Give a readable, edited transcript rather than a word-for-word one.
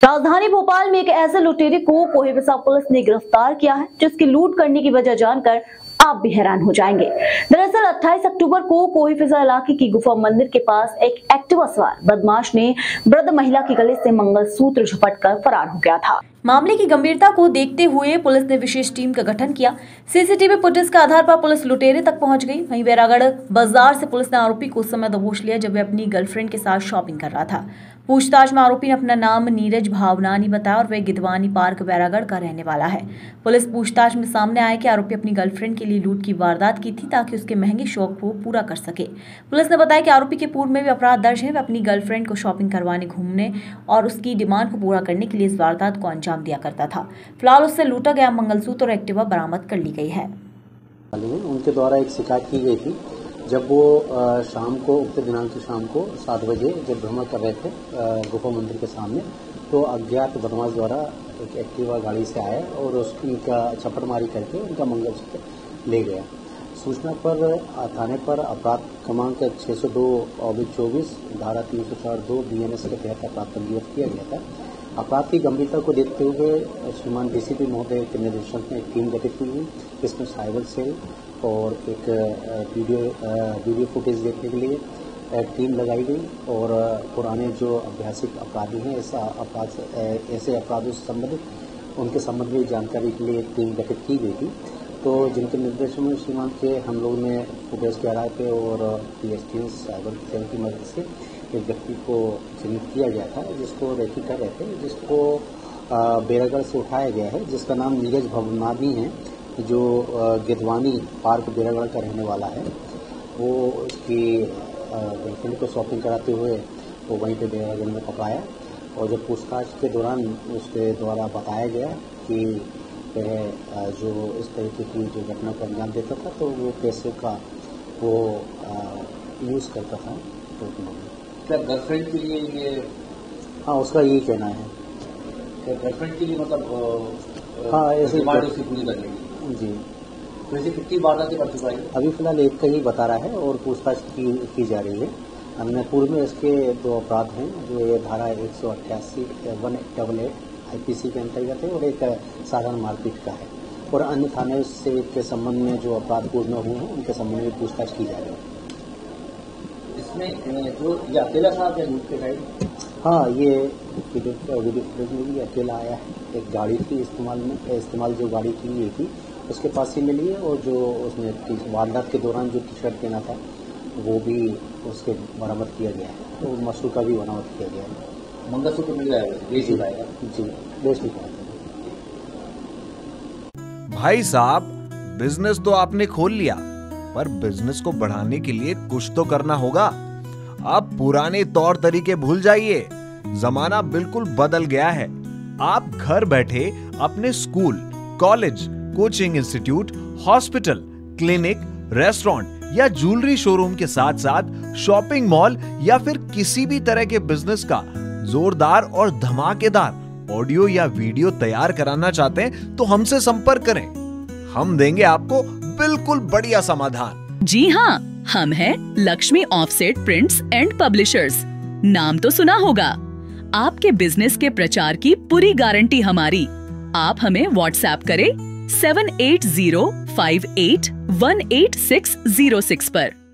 राजधानी भोपाल में एक ऐसे लुटेरे को कोहेबिसा पुलिस ने गिरफ्तार किया है जिसकी लूट करने की वजह जानकर आप भी हैरान हो जाएंगे। दरअसल 28 अक्टूबर को कोहेबिसा इलाके की गुफा मंदिर के पास एक एक्टिवा सवार बदमाश ने वृद्ध महिला के गले से मंगलसूत्र झपटकर फरार हो गया था। मामले की गंभीरता को देखते हुए पुलिस ने विशेष टीम का गठन किया। सीसीटीवी फुटेज के आधार पर पुलिस लुटेरे तक पहुंच गई। वहीं बैरागढ़ बाजार से पुलिस ने आरोपी को उस समय दबोच लिया जब वह अपनी गर्लफ्रेंड के साथ शॉपिंग कर रहा था। पूछताछ में आरोपी ने अपना नाम नीरज भावनानी बताया और वह गिदवानी पार्क बैरागढ़ का रहने वाला है। पुलिस पूछताछ में सामने आया कि आरोपी अपनी गर्लफ्रेंड के लिए लूट की वारदात की थी ताकि उसके महंगे शौक को पूरा कर सके। पुलिस ने बताया कि आरोपी के पूर्व में भी अपराध दर्ज है। वह अपनी गर्लफ्रेंड को शॉपिंग करवाने, घूमने और उसकी डिमांड को पूरा करने के लिए इस वारदात को अंजाम दिया करता था। फिलहाल उससे लूटा गया मंगलसूत्र और एक्टिवा बरामद कर ली गई है। उनके द्वारा एक शिकायत की गई थी जब वो शाम को उक्त दिनांक की शाम को 7 बजे जब भ्रमण कर रहे थे गुफा मंदिर के सामने, तो अज्ञात बदमाश द्वारा एक एक्टिवा गाड़ी से आया और उनका छपटमारी करके उनका मंगलसूत्र ले गया। सूचना पर थाने पर अपराध क्रमांक 602/24 धारा 304(2) BNS के तहत अपराध पंजीबद्ध किया गया था। अपराध की गंभीरता को देखते हुए श्रीमान डीसीपी महोदय के निर्देशन में एक टीम गठित हुई हुई, जिसमें साइबर सेल और एक वीडियो फुटेज देखने के लिए टीम लगाई गई और पुराने जो अभ्यासिक अपराधी हैं ऐसे अपराधों से संबंधित उनके संबंध में जानकारी के लिए एक टीम गठित की गई थी। तो जिनके निर्देशन में श्रीमान के हम लोगों ने फुटेज के आधार पे और PSTN साइबर सेल की मदद से एक व्यक्ति को चिन्हित किया गया था जिसको रेकी कर रहे थे, जिसको बैरागढ़ से उठाया गया है, जिसका नाम नीरज भावनानी है, जो गिदवानी पार्क बैरागढ़ का रहने वाला है। वो उसकी गर्लफ्रेंड को शॉपिंग कराते हुए वो वहीं पे बैरागढ़ में पकड़ाया और जब पूछताछ के दौरान उसके द्वारा बताया गया कि वह जो इस तरीके की जो घटना को अंजाम देता था तो वो पैसे का वो यूज़ करता था। तो क्या गर्लफ्रेंड के लिए ये? हाँ, उसका यही कहना है। क्या गर्लफ्रेंड के लिए मतलब हाँ ऐसे उसकी पूरी करने की जी। तो ऐसे कितनी वारदातें कर चुका है? अभी फिलहाल एक का ही बता रहा है और पूछताछ की जा रही है। हमने पूर्व में इसके 2 अपराध हैं जो ये धारा 188 IPC के अंतर्गत है और एक साधारण मारपीट का है और अन्य थाने से के संबंध में जो अपराध पूर्व में हुए हैं उनके संबंध में पूछताछ की जा रही है। इसमें जो ये अकेला साहब है लूट के टाइम? हाँ, ये वीडियो फुटेज में भी अकेला आया है। एक गाड़ी थी इस्तेमाल जो गाड़ी की ये थी उसके पास ही मिली है और जो उसने वारदात के दौरान जो टी-शर्ट पहना था वो भी उसके बरामद किया गया है, तो मशहूर का भी बरामद किया गया है। मंगलसूत्र मिल जाएगा? जी, देश निकाल। भाई साहब, बिजनेस तो आपने खोल लिया पर बिजनेस को बढ़ाने के लिए कुछ तो करना होगा। आप पुराने तौर तरीके भूल जाइए, जमाना बिल्कुल बदल गया है। आप घर बैठे अपने school, college, coaching institute, hospital, clinic, restaurant या ज्वेलरी शोरूम के साथ साथ शॉपिंग मॉल या फिर किसी भी तरह के बिजनेस का जोरदार और धमाकेदार ऑडियो या वीडियो तैयार कराना चाहते हैं तो हमसे संपर्क करें। हम देंगे आपको बिल्कुल बढ़िया समाधान। जी हाँ, हम हैं Lakshmi offset prints and publishers. नाम तो सुना होगा। आपके बिजनेस के प्रचार की पूरी गारंटी हमारी। आप हमें व्हाट्सएप करें 7805818606 पर।